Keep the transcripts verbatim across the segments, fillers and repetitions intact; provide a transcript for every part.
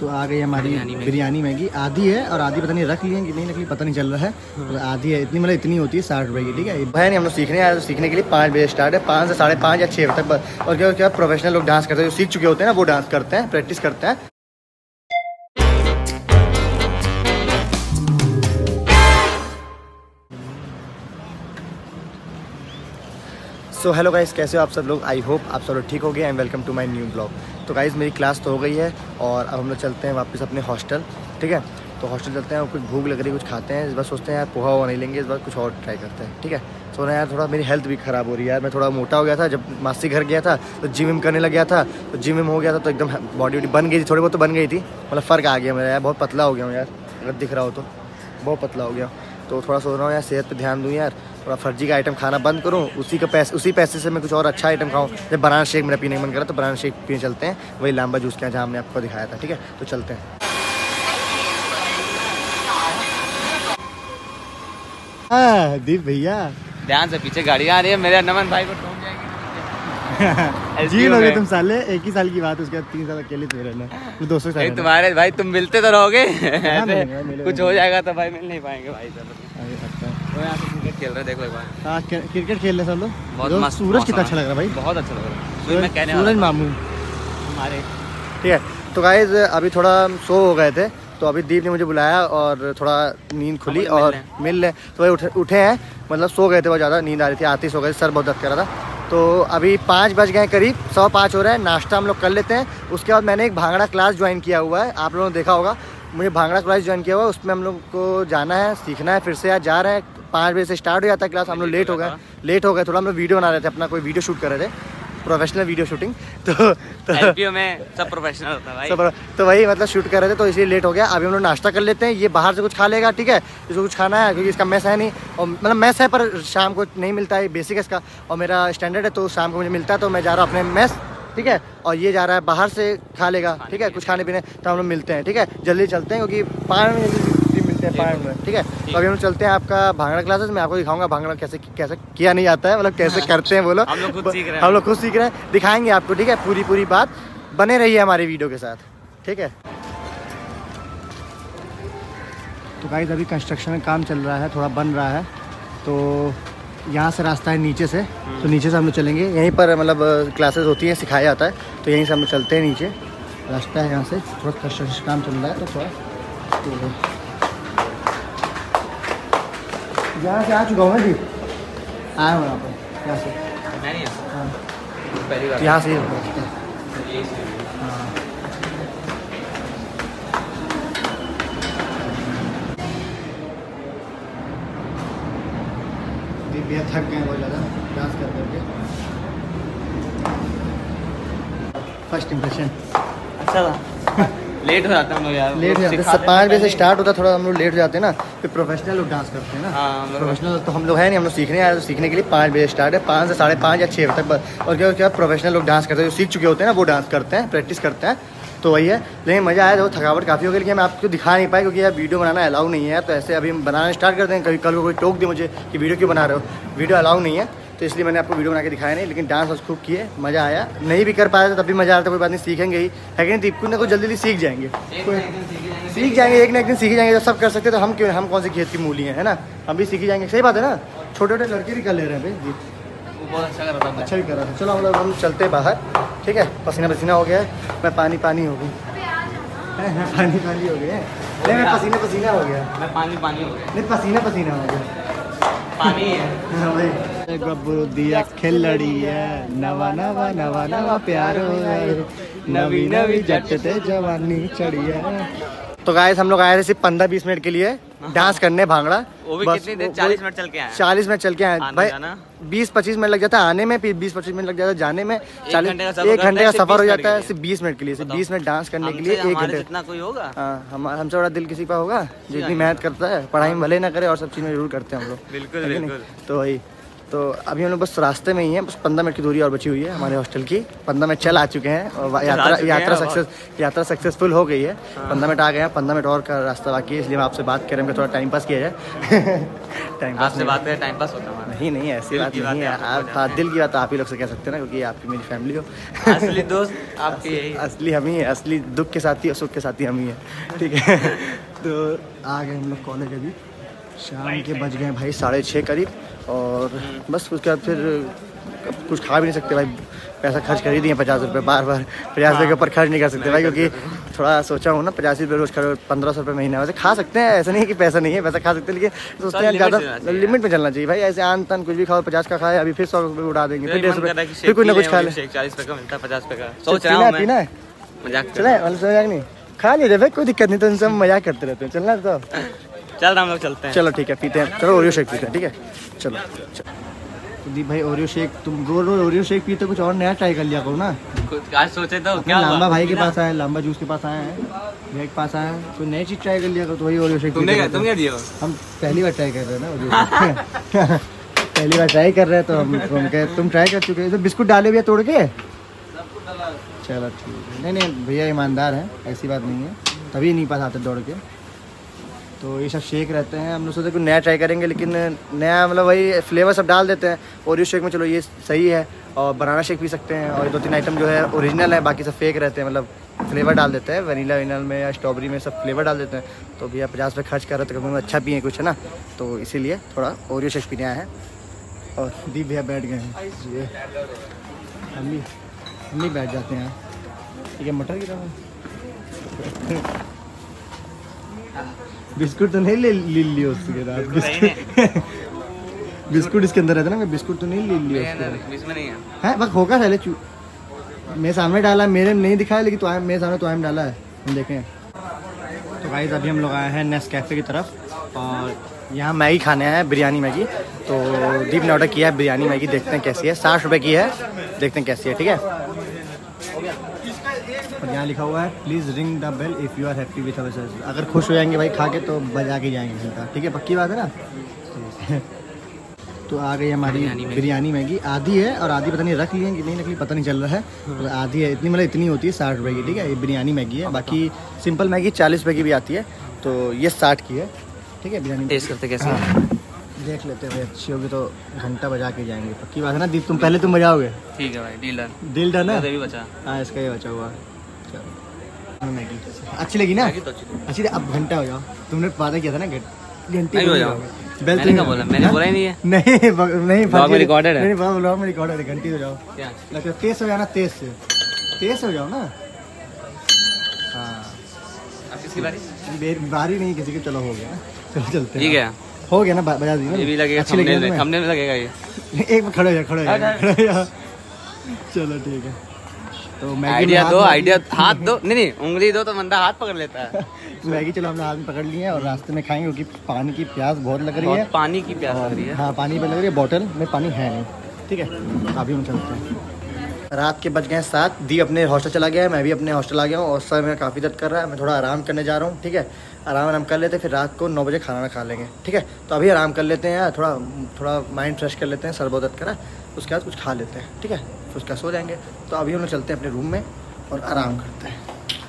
तो आ गई हमारी बिरयानी मैगी। आधी है और आधी पता नहीं रख ली है कि नहीं रख ली, पता नहीं चल रहा है। तो आधी है, इतनी मतलब इतनी होती है साठ रुपये की, ठीक है। भाई नहीं हम लोग सीखने आए, तो सीखने के लिए पाँच बजे स्टार्ट है, पाँच से साढ़े पाँच या छः बजे तक। और क्या क्या प्रोफेशनल लोग डांस करते हैं, जो सीख चुके होते हैं ना वो डांस करते हैं, प्रैक्टिस करते हैं। सो हेलो गाइस, कैसे हो आप सब लोग? आई होप आप सब लोग ठीक हो गए and welcome to my new blog. तो गाइस मेरी क्लास तो हो गई है और अब हम लोग चलते हैं वापस अपने हॉस्टल, ठीक है। तो हॉस्टल चलते हैं और कुछ भूख लग रही है, कुछ खाते हैं। इस बार सोचते हैं यार पोहा हुआ नहीं लेंगे, इस बार कुछ और ट्राई करते हैं, ठीक है। सो ना यार थोड़ा मेरी हेल्थ भी ख़राब हो रही है यार, मैं थोड़ा मोटा हो गया था। जब मासी घर गया था तो जिम विम करने लग गया था, तो जिम विम हो गया था तो एकदम बॉडी वॉडी बन गई थी, थोड़ी बहुत तो बन गई थी, मतलब फ़र्क आ गया मेरा यार। बहुत पतला हो गया हूँ यार, अगर दिख रहा हो तो बहुत पतला हो गया। तो थोड़ा सोच रहा हूँ यार सेहत पे ध्यान दूँ यार, थोड़ा फर्जी का आइटम खाना बंद करूँ, उसी का पैसे उसी पैसे से मैं कुछ और अच्छा आइटम खाऊँ। जब बनाना शेक मेरा पीने का मन करा तो बनाना शेक पीने चलते हैं, वही लांबा जूस के जहाँ हमने आपको दिखाया था, ठीक है। तो चलते हैं। हाँ दीप भैया ध्यान से, पीछे गाड़ियाँ आ रही है, मेरे नमन भाई को ठोक जाएंगे। जी लोगे तुम साले, एक ही साल की बात है, उसके बाद तीन साल अकेले तो रहना, तो दोस्तों के साथ तुम्हारे भाई तुम मिलते तो रहोगे। कुछ हो जाएगा तो भाई मिल नहीं पाएंगे भाई सब। यहाँ से क्रिकेट खेल रहे, देख लो भाई। हाँ क्रिकेट खेल रहे सब लोग, बहुत मस्त। सूरज कितना अच्छा लग रहा है भाई, बहुत अच्छा लग रहा है सूरज मामू हमारे, ठीक है। तो गाइस अभी थोड़ा सो हो गए थे, तो अभी दीप ने मुझे बुलाया और थोड़ा नींद खुली और मिल ले तो वही उठे उठे हैं, मतलब सो गए थे बहुत ज़्यादा, नींद आ रही थी, आती सो गए, सर बहुत दर्द कर रहा था। तो अभी पाँच बज गए करीब, सवा पाँच हो रहे हैं, नाश्ता हम लोग कर लेते हैं। उसके बाद मैंने एक भांगड़ा क्लास ज्वाइन किया हुआ है, आप लोगों ने देखा होगा, मुझे भांगड़ा क्लास ज्वाइन किया हुआ है। उसमें हम लोग को जाना है, सीखना है, फिर से आज जा रहे हैं। पाँच बजे से स्टार्ट हो जाता है क्लास, हम लोग लेट हो गए लेट हो गए थोड़ा, हम लोग वीडियो बना रहे थे, अपना कोई वीडियो शूट कर रहे थे, प्रोफेशनल वीडियो शूटिंग। तो तो में सब प्रोफेशनल होता है भाई, सब तो वही मतलब शूट कर रहे थे, तो इसलिए लेट हो गया। अभी हम लोग नाश्ता कर लेते हैं, ये बाहर से कुछ खा लेगा, ठीक है, इसको कुछ खाना है क्योंकि इसका मैस है नहीं, और मतलब मैस है पर शाम को नहीं मिलता है, बेसिक है इसका, और मेरा स्टैंडर्ड है तो शाम को मुझे मिलता है, तो मैं जा रहा हूँ अपने मैस, ठीक है। और ये जा रहा है बाहर से खा लेगा, ठीक है, कुछ खाने पीने, तो हम लोग मिलते हैं, ठीक है, जल्दी चलते हैं क्योंकि पाँच मिनट मिलते हैं, पाँच मिनट, ठीक है। तो अभी हम चलते हैं आपका भांगड़ा क्लासेस, मैं आपको दिखाऊंगा भांगड़ा कैसे कैसे किया नहीं जाता है, मतलब कैसे करते हैं बोलो, हम लोग खुद सीख रहे हैं, हम लोग खुद सीख रहे हैं, दिखाएंगे आपको, ठीक है। पूरी पूरी बात बने रहिए हमारी वीडियो के साथ, ठीक है। तो गाइस अभी कंस्ट्रक्शन में काम चल रहा है, थोड़ा बन रहा है, तो यहाँ से रास्ता है नीचे से, तो नीचे से हम लोग चलेंगे, यहीं पर मतलब क्लासेस होती है, सिखाया जाता है, तो यहीं से हम लोग चलते हैं, नीचे रास्ता है, यहाँ से थोड़ा कंस्ट्रक्शन काम चल रहा है, तो थोड़ा तो यहाँ से आ चुका हूँ मैं भी, आया हूँ यहाँ पर, यहाँ से हाँ यहाँ से हाँ। भैया थक गए बहुत ज़्यादा डांस कर करके। फर्स्ट इम्प्रेशन अच्छा था। लेट हो जाता है हम लोग यार, लेट हो जाते हैं, पाँच बजे से स्टार्ट होता है, थोड़ा हम लोग लेट हो जाते हैं ना, फिर प्रोफेशनल लोग डांस करते हैं ना। हाँ, प्रोफेशनल तो हम लोग हैं नहीं, हम लोग सीखने आए, तो सीखने के लिए पाँच बजे स्टार्ट है, पाँच से साढ़े पाँच या छः बजे तक। और क्या क्या प्रोफेशनल लोग डांस करते हैं, जो सीख चुके होते हैं ना वो डांस करते हैं, प्रैक्टिस करते हैं, तो वही है। लेकिन मज़ा आया, तो थकावट काफ़ी हो गई, लेकिन मैं आपको दिखा नहीं पाया क्योंकि यार वीडियो बनाना अलाउ नहीं है, तो ऐसे अभी हम बनाना स्टार्ट कर देंगे। कभी कल को कोई टोक दे मुझे कि वीडियो क्यों बना रहे हो, वीडियो अलाउ नहीं है, तो इसलिए मैंने आपको वीडियो बना के दिखाया नहीं। लेकिन डांस खूब किए, मज़ा आया, नहीं भी कर पाया तो तब भी मज़ा आता, कोई बात नहीं, सीखेंगे ही, है कि नहीं दीपकू ने, कुछ जल्दी जल्दी सीख जाएंगे, सीख जाएंगे, एक ना एक दिन सीख जाएंगे। जब सब कर सकते तो हम क्यों, हम कौन सी खेत की मूली हैं, है ना, हम भी सीख जाएंगे, सही बात है ना। छोटे छोटे लड़के भी कर ले रहे हैं भाई, वो बहुत अच्छा कर रहा था, अच्छा भी कर रहा था। चलो हम लोग हम चलते बाहर, ठीक है, पसीना पसीना हो गया है, मैं पानी पानी हो गई, पानी पानी हो गया, नहीं मैं पसीने पसीना हो गया, मैं पानी पानी हो गया, नहीं पसीना पसीना हो गया, पानी है गब्बरू दिया खिलड़ी है, नवा नवा नवा नवा प्यार नवी नवी जट ते जवानी चढ़ी है। तो गाइस हम लोग आए थे सिर्फ पंद्रह बीस मिनट के लिए डांस करने भांगड़ा, वो भी कितनी देर, चालीस मिनट चल के आए, चालीस मिनट चल के आए भाई, बीस पच्चीस मिनट लग जाता है आने में, फिर बीस पच्चीस मिनट लग जाता है जाने में, चालीस एक घंटे का सफर हो जाता है सिर्फ बीस मिनट के लिए, सिर्फ बीस मिनट डांस करने के लिए एक घंटे। इतना कोई होगा हम हमसे बड़ा दिल किसी का होगा जो इतनी मेहनत करता है, पढ़ाई में भले ना करे और सब चीज़ में जरूर करते हैं हम लोग, बिल्कुल बिल्कुल। तो वही, तो अभी हम लोग बस रास्ते में ही हैं, बस पंद्रह मिनट की दूरी और बची हुई है हमारे हॉस्टल की, पंद्रह मिनट चल आ चुके हैं और यात्रा यात्रा सक्सेस यात्रा सक्सेसफुल हो गई है, पंद्रह मिनट आ गए हैं, पंद्रह मिनट और का रास्ता बाकी है, इसलिए मैं आपसे बात कर रहे हैं, थोड़ा टाइम पास किया जाए। टाइम पास आपसे बात करें, टाइम पास होता है, नहीं नहीं ऐसी बात नहीं है, आप हाँ दिल की बात आप ही लोग से कह सकते हैं ना, क्योंकि आपकी मेरी फैमिली हो। असली दोस्त आपकी यही। असली हम ही है, असली दुख के साथी और सुख के साथी हम ही हैं, ठीक है। तो आ गए हम लोग कॉलेज, अभी शाम के बज गए भाई साढ़े छः करीब, और बस उसके बाद फिर कुछ खा भी नहीं सकते भाई, पैसा खर्च कर ही दिए पचास रुपये, बार बार पचास रुपये के ऊपर खर्च नहीं कर सकते भाई, क्योंकि थोड़ा सोचा हूँ ना पचास रुपये रोज़ खर्च, पंद्रह सौ रुपये महीना, वैसे खा सकते हैं, ऐसा नहीं है कि पैसा नहीं है, पैसा खा सकते हैं, लेकिन सोचते हैं ज़्यादा लिमिट में चलना चाहिए भाई। ऐसे आन तन कुछ भी खाओ, पचास का खाए, अभी फिर सौ रुपये उड़ा देंगे, फिर डेढ़ रुपये, फिर कुछ ना कुछ खा ले। चालीस रुपये का मिलता है, पचास रुपये का सोच रहा हूँ मैं। पीना है, मजाक चले मजाक नहीं, खा लीजिए भाई, कोई दिक्कत नहीं, तो इनसे हम मजाक करते रहते हैं, चलना तो चल हम लोग चलते हैं। चलो ठीक है, पीते हैं, चलो ओरियो शेक पीते हैं, ठीक है चलो। दीप भाई ओरियो शेक, तुम रोज रोज ओरियो शेक पीते, कुछ और नया ट्राई कर लिया करो ना। कुछ आज सोचे तो क्या हुआ? लांबा भाई के पास आए, लांबा जूस के पास आए हैं, भैया के पास आए हैं, कोई नई चीज ट्राई कर लिया करो, तो वही ओरियो शेक तुमने क्या तुम क्या दिया? हम पहली बार ट्राई कर रहे हैं ना ओरियो पहली बार ट्राई कर रहे हैं, तो हम तुम कहे तुम ट्राई कर चुके हैं, तो बिस्कुट डाले भैया तोड़ के। चलो ठीक है, नहीं नहीं भैया ईमानदार हैं, ऐसी बात नहीं है, तभी नहीं पास आते दौड़ के। तो ये सब शेक रहते हैं, हम लोग सोचे कुछ नया ट्राई करेंगे, लेकिन नया मतलब वही फ्लेवर सब डाल देते हैं ओरियो शेक में, चलो ये सही है। और बनाना शेक पी सकते हैं, और दो तीन आइटम जो है ओरिजिनल है, बाकी सब फेक रहते हैं, मतलब फ्लेवर डाल देते हैं, वनीला वनीला में या स्ट्रॉबेरी में सब फ्लेवर डाल देते हैं। तो भैया पचास रुपये खर्च कर रहे थे, कभी अच्छा पिए कुछ है ना, तो इसीलिए थोड़ा ओरियो शेक पीने आया है। और दीप भैया बैठ गए हैं, ये हम भी हम भी बैठ जाते हैं, ठीक है। मटर की तरह बिस्कुट तो नहीं ले ले लियो उसके बाद, बिस्कुट बिस्कुट इसके अंदर रहता है ना, बिस्कुट तो नहीं ले लियो इसमें नहीं है, है वक्त होगा पहले चू मेरे सामने डाला, मेरे नहीं दिखाया, लेकिन तो मेरे सामने तो डाला है, हम देखें। तो गाइस अभी हम लोग आए हैं नेस्कैफे की तरफ, और यहाँ मैगी खाने आए हैं, बिरयानी मैगी। तो दीप ने ऑर्डर किया है बिरयानी मैगी, देखते हैं कैसी है, साठ रुपये की है, देखते हैं कैसी है, ठीक है। और यहाँ लिखा हुआ है please ring the bell if you are happy with our service, अगर खुश हो जाएंगे भाई खा के तो बजा के जाएंगे सीधा, ठीक है, पक्की बात है ना। तो आ गई हमारी बिरयानी मैगी, आधी है और आधी पता नहीं रख ली है कि नहीं रख ली, पता नहीं चल रहा है, तो आधी है, इतनी मतलब इतनी होती है साठ रुपये की, ठीक है, ये बिरयानी मैगी है। बाकी सिंपल मैगी चालीस रुपये की भी आती है, तो ये साठ की है, ठीक है। बिरयानी टेस्ट करते कैसे? हाँ देख लेते हैं भाई, अच्छी होगी तो घंटा बजा के जाएंगे, पक्की बात है ना दीप, तुम पहले तुम बजाओगे? ठीक है भाई, डील डन। दिल डन है, भी बचा। हाँ इसका ही बचा हुआ। चलो मैगी अच्छी लगी ना? तो अच्छी अच्छी, अब घंटा हो जाओ, तुमने वादा किया था ना घंटे नहीं हो जाओ, बेल मैंने क्या बोला? मैंने बोला ही नहीं है। नहीं ब- नहीं ब्लॉग में रिकॉर्डेड है। नहीं ब्लॉग में रिकॉर्डेड है, घंटी हो जाओ, क्या? लगता है तेज हो जाना, तेज से तेज हो जाओ ना। हाँ अब किसकी बारी? मेरी बारी नहीं किसी की, चलो हो गया, चलो चलते हैं। ठीक है, हो गया ना, ब- बजा दी ना, ये भी लगेगा, अच्छी लगी ना थंबनेल तुम्हें? थंबनेल में लगेगा ये। एक खड़े हो जा, खड़े हो जा, खड़े हो जा। चलो ठीक है, तो मैगी आइडिया में दो, हाथ- आइडिया हाथ दो, नहीं नहीं उंगली दो तो बंदा हाथ पकड़ लेता है। मैगी चलो हमने हाथ में पकड़ ली है, और रास्ते में खाएंगे, क्योंकि पानी की प्यास बहुत लग रही है। बहुत पानी की प्यास लग रही है। हाँ पानी पे लग रही है, बॉटल में पानी है नहीं, ठीक है। अभी हम चलते हैं, रात के बज गए सात, दी अपने हॉस्टल चला गया है, मैं भी अपने हॉस्टल आ गया हूँ, और सर मेरा काफ़ी दर्द कर रहा है, मैं थोड़ा आराम करने जा रहा हूँ, ठीक है। आराम आराम कर लेते हैं, फिर रात को नौ बजे खाना ना खा लेंगे, ठीक है। तो अभी आराम कर लेते हैं यार, थोड़ा थोड़ा माइंड फ्रेश कर लेते हैं, सर बहुत दर्द करा, उसके बाद कुछ खा लेते हैं, ठीक है, फिर उसका सो जाएंगे। तो अभी हम लोग चलते हैं अपने रूम में और आराम करते हैं।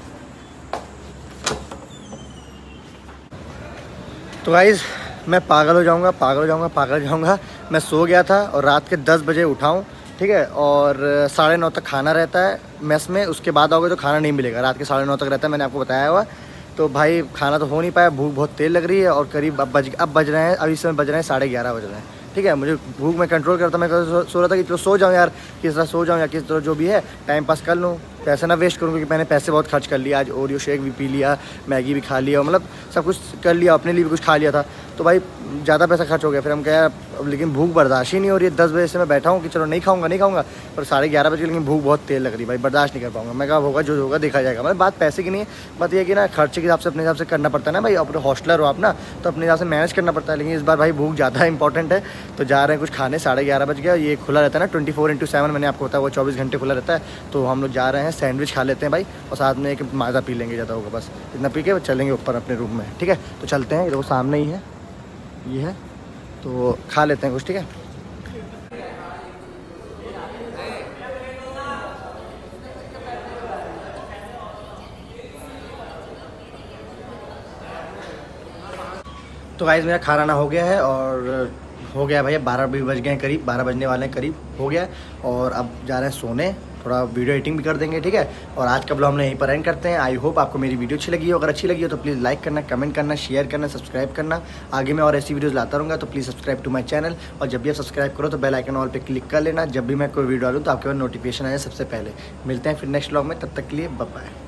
तो गाइस मैं पागल हो जाऊंगा, पागल हो जाऊंगा, पागल हो जाऊंगा। मैं सो गया था और रात के दस बजे उठाऊं, ठीक है, और साढ़े नौ तक खाना रहता है मेस में, उसके बाद आओगे तो खाना नहीं मिलेगा, रात के साढ़े नौ तक रहता है, मैंने आपको बताया हुआ। तो भाई खाना तो हो नहीं पाया, भूख बहुत तेज लग रही है, और करीब अब बज अब बज रहे हैं अभी इस समय बज रहे हैं साढ़े ग्यारह बज रहे हैं, ठीक है। मुझे भूख में कंट्रोल करता, मैं सो, सो रहा था कि चलो सो जाऊँ यार, किस तरह सो जाऊँ या किस तरह जो भी है टाइम पास कर लूँ, पैसे ना वेस्ट करूँ, क्योंकि मैंने पैसे बहुत खर्च कर लिया आज, ओरियो शेक भी पी लिया, मैगी भी खा लिया, मतलब सब कुछ कर लिया, अपने लिए भी कुछ खा लिया था, तो भाई ज़्यादा पैसा खर्च हो गया। फिर हम क्या, अब लेकिन भूख बर्दाश्त ही नहीं हो रही है, दस बजे से मैं बैठा हूँ कि चलो नहीं खाऊंगा नहीं खाऊंगा, पर साढ़े ग्यारह बजे, लेकिन भूख बहुत तेज लग रही भाई, बर्दाश्त नहीं कर पाऊंगा। मैं कहा होगा जो होगा देखा जाएगा, मतलब बात पैसे की नहीं है, बात ये है कि ना खर्चे के हिसाब से अपने हिसाब से करना पड़ता है ना भाई, अपने हॉस्टलर हो आप ना, तो अपने हिसाब से मैनेज करना पड़ता है। लेकिन इस बार भाई भूख ज़्यादा इंपॉर्टेंट है, तो जा रहे हैं कुछ खाने, साढ़े ग्यारह बज गया, ये खुला रहता है ना ट्वेंटी फोर इंटू सेवन, मैंने आपको बताया वो चौबीस घंटे खुला रहता है। तो हम लोग जा रहे हैं, सैंडविच खा लेते हैं भाई, और साथ में एक माज़ा पी लेंगे, ज़्यादा होगा बस इतना पी के चलेंगे ऊपर अपने रूम में, ठीक है। तो चलते हैं, ये वो सामने ही है, ये है, तो खा लेते हैं कुछ, ठीक है। तो गाइस मेरा खाना ना हो गया है, और हो गया भैया, बारह भी बज गए हैं करीब, बारह बजने वाले हैं करीब, हो गया। और अब जा रहे हैं सोने, थोड़ा वीडियो एडिटिंग भी कर देंगे, ठीक है। और आज का ब्लॉग हम यहीं पर एंड करते हैं। आई होप आपको मेरी वीडियो अच्छी लगी हो। अगर अच्छी लगी हो तो प्लीज़ लाइक करना, कमेंट करना, शेयर करना, सब्सक्राइब करना। आगे मैं और ऐसी वीडियोस लाता रहूँगा, तो please subscribe to my channel. और जब भी आप सब्सक्राइब करो तो बेल आइकन ऑल पे क्लिक कर लेना। जब भी मैं कोई वीडियो डालूँ तो आपके पास नोटिफिकेशन आए सबसे पहले। मिलते हैं फिर नेक्स्ट ब्लॉग में, तब तक के लिए बाय बाय।